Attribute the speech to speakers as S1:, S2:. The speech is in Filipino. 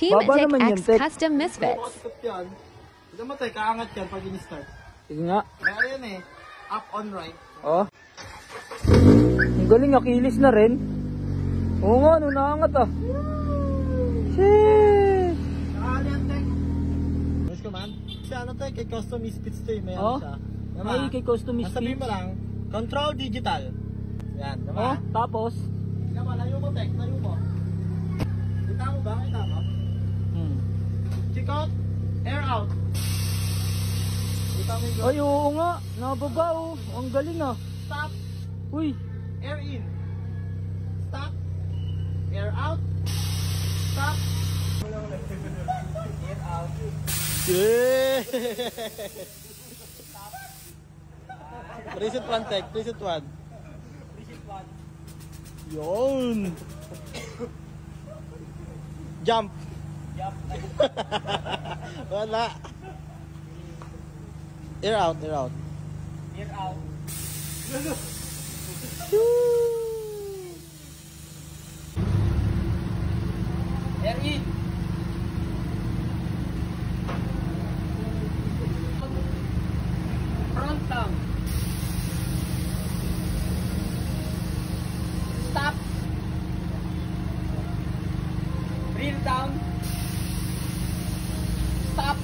S1: Team
S2: Baba
S1: Tech
S2: naman yan,
S1: X
S2: Tech.
S1: Custom Misfits.
S3: Makakot yan. Tignan mo tayo, kaangat yan pag in-start.
S2: Sige nga.
S3: Kaya yan eh. Up on right.
S2: Oh. Ang galing, Achilles na rin. Oo nga, ano naangat ah. Sheesh.
S3: Nakakali yan, Tech. Voice command. Kasi ano tayo, kay custom misfits to eh. May ano
S2: Oh.
S3: siya.
S2: May kay custom
S3: Sabihin mo lang, control digital. Yan,
S2: Oh,
S3: diba?
S2: tapos?
S3: Tignan mo, layo mo, Tech. Layo mo. Kita mo ba? Kita mo? Kick out, air out. Kita mo yung go.
S2: Ay, oo nga. Nababa oh. Ang galing ah.
S3: Stop,
S2: Uy.
S3: air in. Stop, air out. Stop. Air out. Yeah! Reset one, Tech. Reset one. Reset one. Yun! Jump! Jump! Wala! Air out, air out. Air out. Air in. Front down. Stop. Rear down. Stop.